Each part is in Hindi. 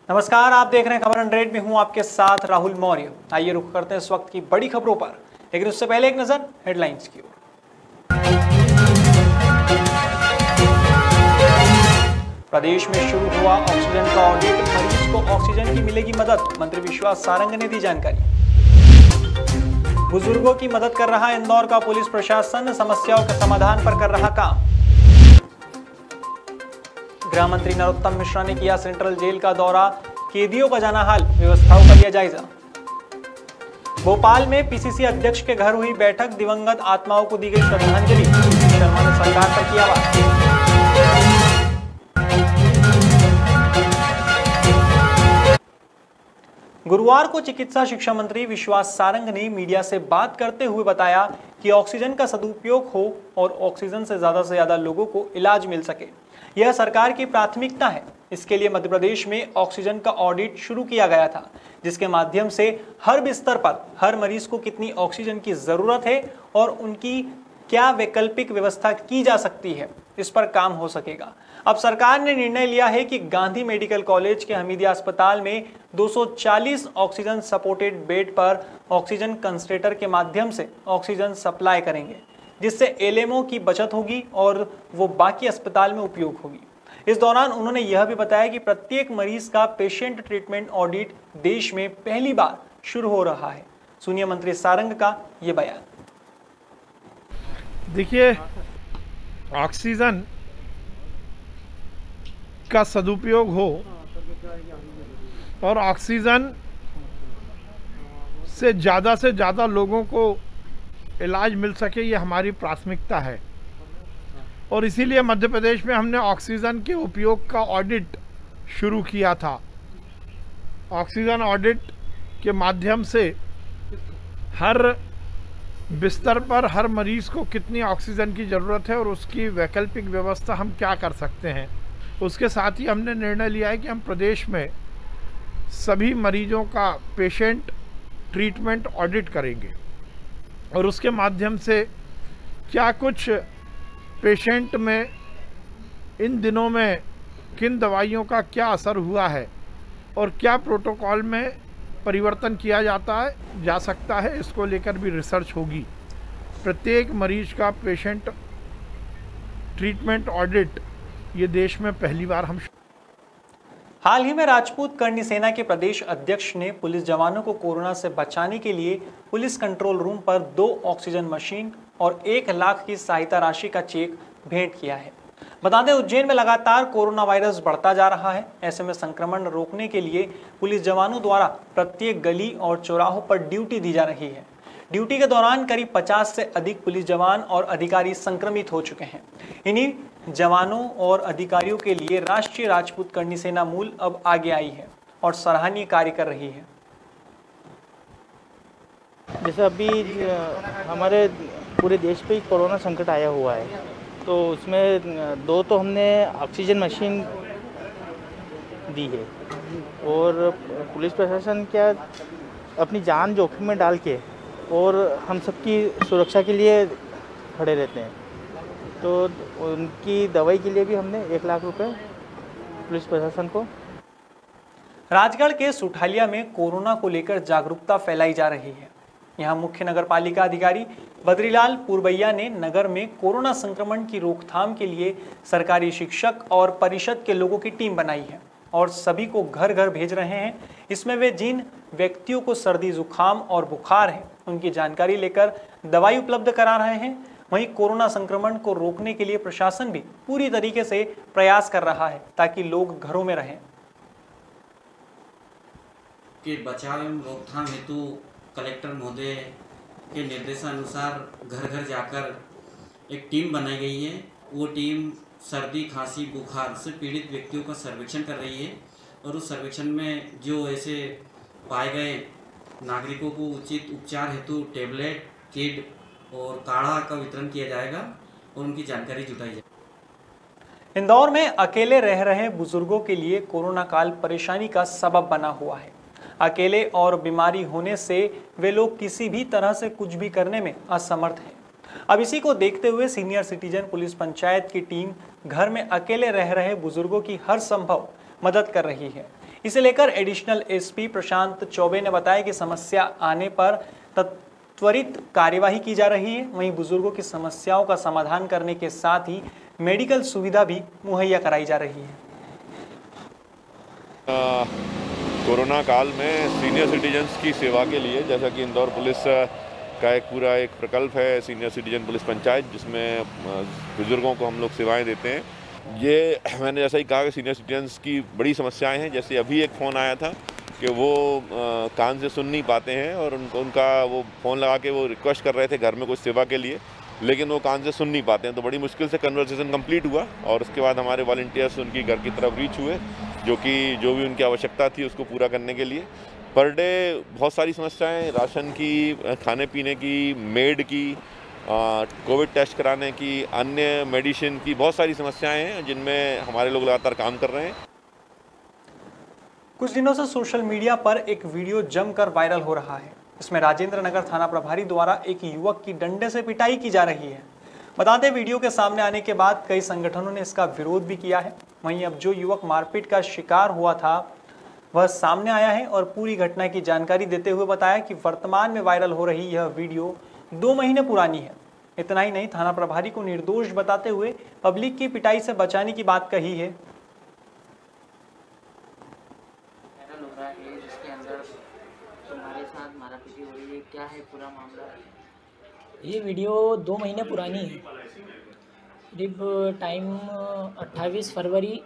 नमस्कार, आप देख रहे हैं खबर 100 में हूं आपके साथ राहुल मौर्य। आइए रुक करते हैं इस वक्त की बड़ी खबरों पर, लेकिन उससे पहले एक नजर हेडलाइंस की ओर। प्रदेश में शुरू हुआ ऑक्सीजन का ऑडिट, मरीज को ऑक्सीजन की मिलेगी मदद, मंत्री विश्वास सारंग ने दी जानकारी। बुजुर्गों की मदद कर रहा इंदौर का पुलिस प्रशासन, समस्याओं के समाधान पर कर रहा काम। गृह मंत्री नरोत्तम मिश्रा ने किया सेंट्रल जेल का दौरा, कैदियों का जाना हाल, व्यवस्थाओं का लिया जायजा। भोपाल में पीसीसी अध्यक्ष के घर हुई बैठक, दिवंगत आत्माओं को दी गई श्रद्धांजलि, शर्मा ने सरकार पर किया बात। गुरुवार को चिकित्सा शिक्षा मंत्री विश्वास सारंग ने मीडिया से बात करते हुए बताया कि ऑक्सीजन का सदुपयोग हो और ऑक्सीजन से ज्यादा लोगों को इलाज मिल सके, यह सरकार की प्राथमिकता है। इसके लिए मध्य प्रदेश में ऑक्सीजन का ऑडिट शुरू किया गया था, जिसके माध्यम से हर बिस्तर पर हर मरीज को कितनी ऑक्सीजन की जरूरत है और उनकी क्या वैकल्पिक व्यवस्था की जा सकती है, इस पर काम हो सकेगा। अब सरकार ने निर्णय लिया है कि गांधी मेडिकल कॉलेज के हमीदिया अस्पताल में 240 ऑक्सीजन सपोर्टेड बेड पर ऑक्सीजन कंसंट्रेटर के माध्यम से ऑक्सीजन सप्लाई करेंगे, जिससे एलएमओ की बचत होगी और वो बाकी अस्पताल में उपयोग होगी। इस दौरान उन्होंने यह भी बताया कि प्रत्येक मरीज का पेशेंट ट्रीटमेंट ऑडिट देश में पहली बार शुरू हो रहा है। सुनिए मंत्री सारंग का ये बयान। देखिए, ऑक्सीजन का सदुपयोग हो और ऑक्सीजन से ज़्यादा लोगों को इलाज मिल सके, ये हमारी प्राथमिकता है। और इसीलिए मध्य प्रदेश में हमने ऑक्सीजन के उपयोग का ऑडिट शुरू किया था। ऑक्सीजन ऑडिट के माध्यम से हर बिस्तर पर हर मरीज को कितनी ऑक्सीजन की ज़रूरत है और उसकी वैकल्पिक व्यवस्था हम क्या कर सकते हैं। उसके साथ ही हमने निर्णय लिया है कि हम प्रदेश में सभी मरीजों का पेशेंट ट्रीटमेंट ऑडिट करेंगे और उसके माध्यम से क्या कुछ पेशेंट में इन दिनों में किन दवाइयों का क्या असर हुआ है और क्या प्रोटोकॉल में परिवर्तन किया जा सकता है, इसको लेकर भी रिसर्च होगी। प्रत्येक मरीज का पेशेंट ट्रीटमेंट ऑडिट ये देश में पहली बार हम। हाल ही में राजपूत करणी सेना के प्रदेश अध्यक्ष ने पुलिस जवानों को कोरोना से बचाने के लिए पुलिस कंट्रोल रूम पर 2 ऑक्सीजन मशीन और 1 लाख की सहायता राशि का चेक भेंट किया है। बता दें, उज्जैन में लगातार कोरोना वायरस बढ़ता जा रहा है। ऐसे में संक्रमण रोकने के लिए पुलिस जवानों द्वारा प्रत्येक गली और चौराहों पर ड्यूटी दी जा रही है। ड्यूटी के दौरान करीब 50 से अधिक पुलिस जवान और अधिकारी संक्रमित हो चुके हैं। इन्हीं जवानों और अधिकारियों के लिए राष्ट्रीय राजपूत करणी सेना मूल अब आगे आई है और सराहनीय कार्य कर रही है। जैसे अभी हमारे पूरे देश पे कोरोना संकट आया हुआ है, तो उसमें 2 तो हमने ऑक्सीजन मशीन दी है और पुलिस प्रशासन क्या अपनी जान जोखिम में डाल के और हम सबकी सुरक्षा के लिए खड़े रहते हैं। तो उनकी दवाई के लिए भी हमने 1 लाख रुपए पुलिस प्रशासन को। राजगढ़ के सुठालिया में कोरोना को लेकर जागरूकता फैलाई जा रही है। यहाँ मुख्य नगर पालिका अधिकारी बद्रीलाल पुरबैया ने नगर में कोरोना संक्रमण की रोकथाम के लिए सरकारी शिक्षक और परिषद के लोगों की टीम बनाई है और सभी को घर घर भेज रहे हैं। इसमें वे जिन व्यक्तियों को सर्दी जुकाम और बुखार है, उनकी जानकारी लेकर दवाई उपलब्ध करा रहे हैं। वहीं कोरोना संक्रमण को रोकने के लिए प्रशासन भी पूरी तरीके से प्रयास कर रहा है ताकि लोग घरों में रहें। के बचाव एवं रोकथाम हेतु कलेक्टर महोदय के निर्देशानुसार घर घर जाकर एक टीम बनाई गई है। वो टीम सर्दी खांसी बुखार से पीड़ित व्यक्तियों का सर्वेक्षण कर रही है और उस सर्वेक्षण में जो ऐसे पाए गए नागरिकों को उचित उपचार हेतु टेबलेट, किट और काढ़ा का वितरण किया जाएगा और उनकी जानकारी जुटाई जाएगी। इंदौर में अकेले रह रहे बुजुर्गों के लिए कोरोना काल परेशानी का सबब बना हुआ है। अकेले और बीमारी होने से वे लोग किसी भी तरह से कुछ भी करने में असमर्थ हैं। अब इसी को देखते हुए सीनियर सिटीजन पुलिस पंचायत की टीम घर में अकेले रह रहे बुजुर्गों की हर संभव मदद कर रही है। इसे लेकर एडिशनल एसपी प्रशांत चौबे ने बताया कि समस्या आने पर त्वरित कार्यवाही की जा रही है। वहीं बुजुर्गों की समस्याओं का समाधान करने के साथ ही मेडिकल सुविधा भी मुहैया कराई जा रही है। कोरोना काल में सीनियर सिटीजन्स की सेवा के लिए, जैसा कि इंदौर पुलिस का एक पूरा एक प्रकल्प है सीनियर सिटीजन पुलिस पंचायत, जिसमें बुजुर्गों को हम लोग सेवाएं देते हैं। ये मैंने जैसा ही कहा कि सीनियर सिटीजन्स की बड़ी समस्याएं हैं। जैसे अभी एक फ़ोन आया था कि वो कान से सुन नहीं पाते हैं और उनका वो फ़ोन लगा के वो रिक्वेस्ट कर रहे थे घर में कुछ सेवा के लिए, लेकिन वो कान से सुन नहीं पाते हैं। तो बड़ी मुश्किल से कन्वर्सेशन कंप्लीट हुआ और उसके बाद हमारे वॉलंटियर्स उनकी घर की तरफ रीच हुए, जो भी उनकी आवश्यकता थी उसको पूरा करने के लिए। पर डे बहुत सारी समस्याएं, राशन की, खाने पीने की, मेड की, कोविड टेस्ट कराने की, अन्य मेडिसिन की बहुत सारी समस्याएं हैं जिनमें हमारे लोग लगातार काम कर रहे हैं। कुछ दिनों से सोशल मीडिया पर एक वीडियो जमकर वायरल हो रहा है। इसमें राजेंद्र नगर थाना प्रभारी द्वारा एक युवक की डंडे से पिटाई की जा रही है। बता दें, वीडियो के सामने आने के बाद कई संगठनों ने इसका विरोध भी किया है। वहीं अब जो युवक मारपीट का शिकार हुआ था वह सामने आया है और पूरी घटना की जानकारी देते हुए बताया कि वर्तमान में वायरल हो रही यह वीडियो 2 महीने पुरानी है। इतना ही नहीं, थाना प्रभारी को निर्दोष बताते हुए पब्लिक की पिटाई से बचाने की बात कही है। जिसके अंदर तुम्हारे साथ मारापीटी हो रही है, क्या है पूरा मामला? ये वीडियो 2 महीने पुरानी है। करीब टाइम 28 फरवरी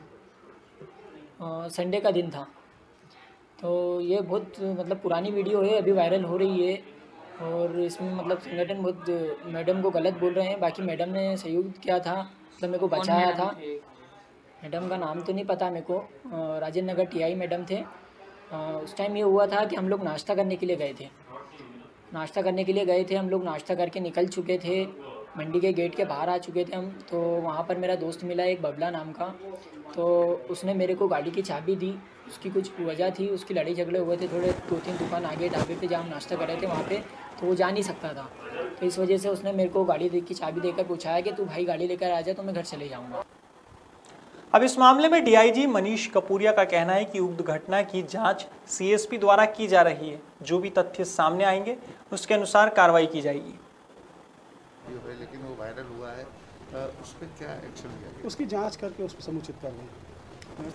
संडे का दिन था। तो ये बहुत मतलब पुरानी वीडियो है, अभी वायरल हो रही है और इसमें मतलब संगठन बहुत मैडम को गलत बोल रहे हैं। बाकी मैडम ने सहयोग किया था, मतलब मेरे को बचाया था। मैडम का नाम तो नहीं पता मेरे को, राजेंद्र नगर टीआई मैडम थे। उस टाइम ये हुआ था कि हम लोग नाश्ता करने के लिए गए थे। हम लोग नाश्ता करके निकल चुके थे, मंडी के गेट के बाहर आ चुके थे हम। तो वहाँ पर मेरा दोस्त मिला एक बबला नाम का, तो उसने मेरे को गाड़ी की चाबी दी। उसकी कुछ वजह थी, उसकी लड़ाई झगड़े हुए थे थोड़े 2-3 दुकान आगे ढाबे पे जहाँ हम नाश्ता कर रहे थे वहाँ पे, तो वो जा नहीं सकता था। तो इस वजह से उसने मेरे को गाड़ी की चाबी देकर पूछा कि तू भाई गाड़ी लेकर आ जा तो मैं घर चले जाऊँगा। अब इस मामले में डीआईजी मनीष कपूरिया का कहना है कि उक्त घटना की जांच सीएसपी द्वारा की जा रही है। जो भी तथ्य सामने आएंगे उसके अनुसार कार्रवाई की जाएगी। लेकिन वो वायरल हुआ है, उस पर क्या एक्शन लिया गया? उसकी जांच करके उस पर समुचित कार्रवाई।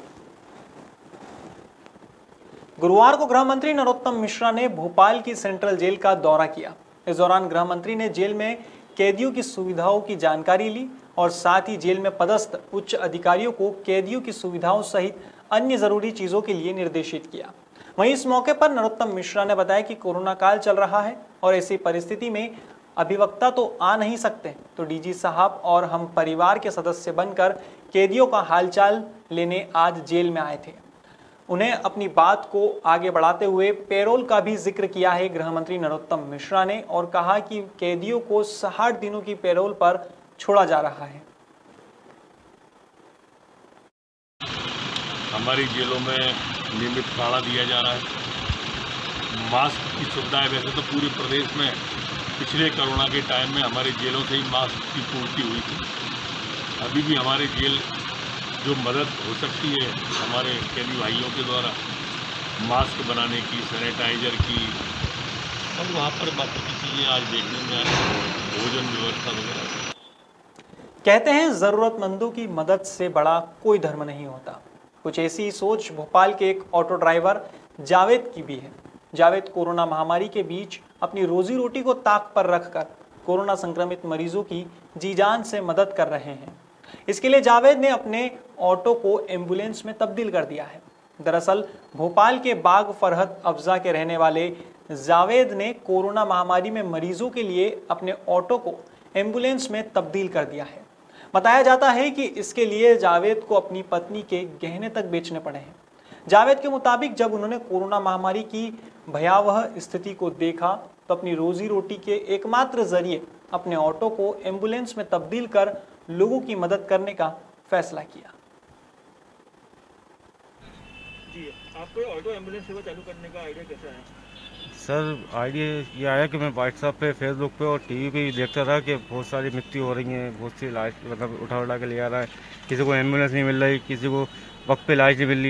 गुरुवार को गृह मंत्री नरोत्तम मिश्रा ने भोपाल की सेंट्रल जेल का दौरा किया। इस दौरान गृह मंत्री ने जेल में कैदियों की सुविधाओं की जानकारी ली और साथ ही जेल में पदस्थ उच्च अधिकारियों को कैदियों की सुविधाओं सहित अन्य जरूरी चीजों के लिए निर्देशित किया। वहीं इस मौके पर नरोत्तम मिश्रा ने बताया कि कोरोना काल चल रहा है और ऐसी परिस्थिति में अभिवक्ता तो आ नहीं सकते, तो डीजी साहब और हम परिवार के सदस्य बनकर कैदियों का हालचाल लेने आज जेल में आए थे। उन्हें अपनी बात को आगे बढ़ाते हुए पेरोल का भी जिक्र किया है गृह मंत्री नरोत्तम मिश्रा ने और कहा कि कैदियों को 60 दिनों की पेरोल पर छोड़ा जा रहा है। हमारी जेलों में नियमित खाना दिया जा रहा है। मास्क की सुविधा है। वैसे तो पूरे प्रदेश में पिछले कोरोना के टाइम में हमारी जेलों से ही मास्क की पूर्ति हुई थी। अभी भी हमारे जेल जो मदद हो सकती है हमारे कैदी भाइयों के द्वारा मास्क बनाने की, सैनिटाइजर की, और वहाँ पर बाकी की चीज़ें आज देखने में आई, भोजन व्यवस्था वगैरह। कहते हैं जरूरतमंदों की मदद से बड़ा कोई धर्म नहीं होता। कुछ ऐसी सोच भोपाल के एक ऑटो ड्राइवर जावेद की भी है। जावेद कोरोना महामारी के बीच अपनी रोजी रोटी को ताक पर रखकर कोरोना संक्रमित मरीजों की जी जान से मदद कर रहे हैं। इसके लिए जावेद ने अपने ऑटो को एम्बुलेंस में तब्दील कर दिया है। दरअसल भोपाल के बाग फरहत अफजा के रहने वाले जावेद ने कोरोना महामारी में मरीजों के लिए अपने ऑटो को एम्बुलेंस में तब्दील कर दिया है। बताया जाता है कि इसके लिए जावेद को अपनी पत्नी के गहने तक बेचने पड़े हैं। जावेद के मुताबिक जब उन्होंने कोरोना महामारी की भयावह स्थिति को देखा तो अपनी रोजी रोटी के एकमात्र जरिए अपने ऑटो को एम्बुलेंस में तब्दील कर लोगों की मदद करने का फैसला किया। जी, आपको ऑटो एम्बुलेंस सेवा चालू करने का आइडिया कैसा है? सर, आइडिया ये आया कि मैं व्हाट्सएप पे, फेसबुक पे और टीवी पे देखता था कि बहुत सारी मृत्यु हो रही हैं, बहुत सी इलाज मतलब उठा के ले आ रहा है, किसी को एम्बुलेंस नहीं मिल रही, किसी को वक्त पे इलाज नहीं मिल रहा।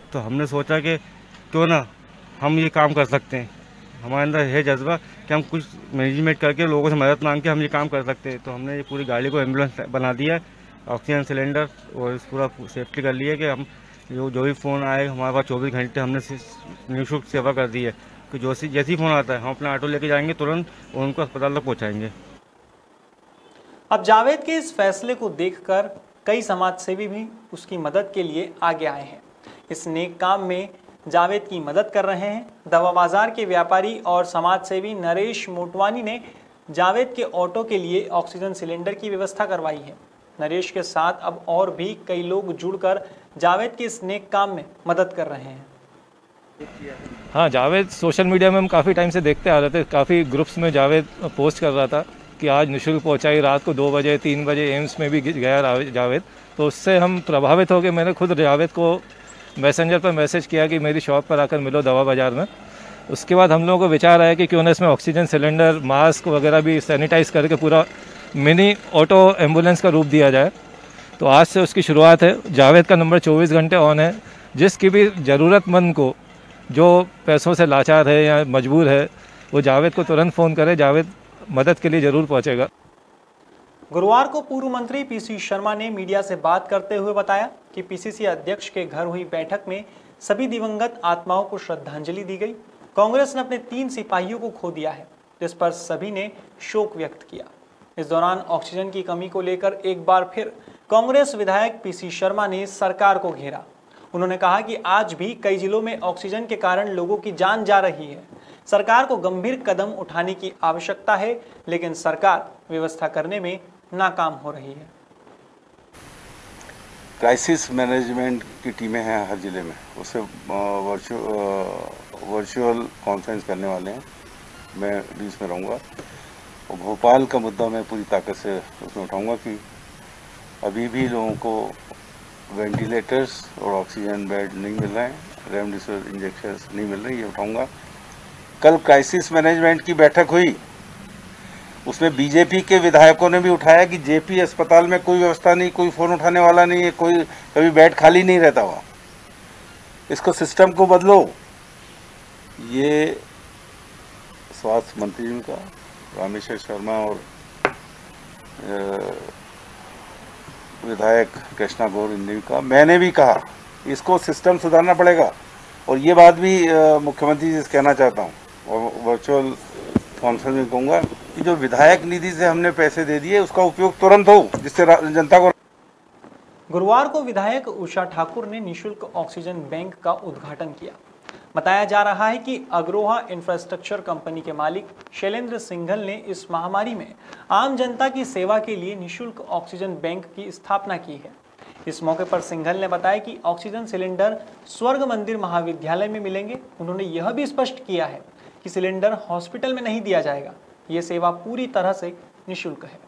तो हमने सोचा कि क्यों ना हम ये काम कर सकते हैं। हमारे अंदर है जज्बा कि हम कुछ मैनेजमेंट करके लोगों से मदद मांग के हम ये काम कर सकते हैं। तो हमने ये पूरी गाड़ी को एम्बुलेंस बना दिया है, ऑक्सीजन सिलेंडर और इस पूरा सेफ्टी कर लिया है कि हम जो भी फ़ोन आए हमारे पास 24 घंटे हमने निःशुल्क सेवा कर दी है कि जैसे ही फ़ोन आता है हम अपना ऑटो लेके जाएंगे तुरंत और उनको अस्पताल तक पहुँचाएँगे। अब जावेद के इस फैसले को देखकर कई समाजसेवी भी उसकी मदद के लिए आगे आए हैं। इस नेक काम में जावेद की मदद कर रहे हैं। दवा बाजार के व्यापारी और समाजसेवी नरेश मोटवानी ने जावेद के ऑटो के लिए ऑक्सीजन सिलेंडर की व्यवस्था करवाई है। नरेश के साथ अब और भी कई लोग जुड़कर जावेद के इस नेक काम में मदद कर रहे हैं। हाँ, जावेद सोशल मीडिया में हम काफ़ी टाइम से देखते आ रहे थे, काफ़ी ग्रुप्स में जावेद पोस्ट कर रहा था कि आज निःशुल्क पहुंचाई, रात को 2 बजे 3 बजे एम्स में भी गया जावेद। तो उससे हम प्रभावित हो गए। मैंने खुद जावेद को मैसेंजर पर मैसेज किया कि मेरी शॉप पर आकर मिलो दवा बाज़ार में। उसके बाद हम लोगों को विचार आया कि क्यों ना इसमें ऑक्सीजन सिलेंडर, मास्क वगैरह भी सैनिटाइज़ करके पूरा मिनी ऑटो एम्बुलेंस का रूप दिया जाए। तो आज से उसकी शुरुआत है। जावेद का नंबर 24 घंटे ऑन है। जिसकी भी ज़रूरतमंद को जो पैसों से लाचार है या मजबूर है वो जावेद को तुरंत फ़ोन करे, जावेद मदद के लिए ज़रूर पहुँचेगा। गुरुवार को पूर्व मंत्री पीसी शर्मा ने मीडिया से बात करते हुए बताया कि पीसीसी अध्यक्ष के घर हुई बैठक में सभी दिवंगत आत्माओं को श्रद्धांजलि दी गई। कांग्रेस ने अपने 3 सिपाहियों को खो दिया है, जिस पर सभी ने शोक व्यक्त किया। इस दौरान ऑक्सीजन की कमी को लेकर एक बार फिर कांग्रेस विधायक पीसी शर्मा ने सरकार को घेरा। उन्होंने कहा कि आज भी कई जिलों में ऑक्सीजन के कारण लोगों की जान जा रही है। सरकार को गंभीर कदम उठाने की आवश्यकता है, लेकिन सरकार व्यवस्था करने में नाकाम हो रही है। क्राइसिस मैनेजमेंट की टीमें हैं हर जिले में, उससे वर्चुअल कॉन्फ्रेंस करने वाले हैं। मैं बीच में रहूँगा और भोपाल का मुद्दा मैं पूरी ताकत से उसमें उठाऊँगा कि अभी भी लोगों को वेंटिलेटर्स और ऑक्सीजन बेड नहीं मिल रहे हैं, रेमडेसिविर इंजेक्शंस नहीं मिल रही, ये उठाऊँगा। कल क्राइसिस मैनेजमेंट की बैठक हुई, उसमें बीजेपी के विधायकों ने भी उठाया कि जेपी अस्पताल में कोई व्यवस्था नहीं, कोई फ़ोन उठाने वाला नहीं है, कोई कभी बेड खाली नहीं रहता हुआ। इसको सिस्टम को बदलो। ये स्वास्थ्य मंत्री जी का, रामेश्वर शर्मा और विधायक कृष्णा गौर इंदिरा का, मैंने भी कहा इसको सिस्टम सुधारना पड़ेगा। और ये बात भी मुख्यमंत्री जी से कहना चाहता हूँ और वर्चुअल कॉन्फ्रेंस में कहूँगा कि जो विधायक निधि से हमने पैसे दे दिए उसका उपयोग तुरंत हो, जिससे जनता को। गुरुवार को विधायक उषा ठाकुर ने निःशुल्क ऑक्सीजन बैंक का उद्घाटन किया। बताया जा रहा है कि अग्रोहा इंफ्रास्ट्रक्चर कंपनी के मालिक शैलेंद्र सिंघल ने इस महामारी में आम जनता की सेवा के लिए निःशुल्क ऑक्सीजन बैंक की स्थापना की है। इस मौके पर सिंघल ने बताया कि ऑक्सीजन सिलेंडर स्वर्ग मंदिर महाविद्यालय में मिलेंगे। उन्होंने यह भी स्पष्ट किया है कि सिलेंडर हॉस्पिटल में नहीं दिया जाएगा, ये सेवा पूरी तरह से निःशुल्क है।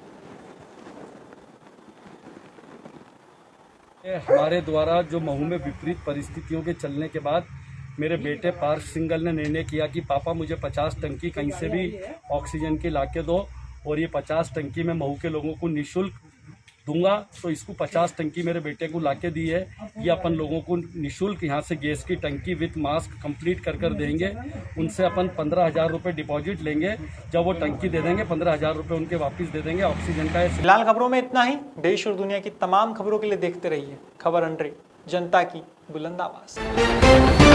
हमारे द्वारा जो महू में विपरीत परिस्थितियों के चलने के बाद मेरे बेटे पार्थ सिंघल ने निर्णय किया कि पापा मुझे 50 टंकी कहीं से भी ऑक्सीजन की लाके दो और ये 50 टंकी मैं महू के लोगों को निःशुल्क दूंगा। तो इसको 50 टंकी मेरे बेटे को लाके दी है। ये अपन लोगों को निःशुल्क यहाँ से गैस की टंकी विथ मास्क कंप्लीट कर देंगे। उनसे अपन 15,000 रुपये डिपॉजिट लेंगे। जब वो टंकी दे देंगे 15,000 रुपये उनके वापस दे देंगे। ऑक्सीजन का फिलहाल खबरों में इतना ही। देश और दुनिया की तमाम खबरों के लिए देखते रहिए खबर 100, जनता की बुलंद आवाज।